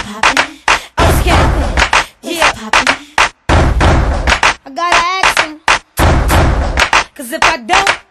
poppin'? It's capping. Yeah, poppin'. I gotta ask him, 'cause if I don't,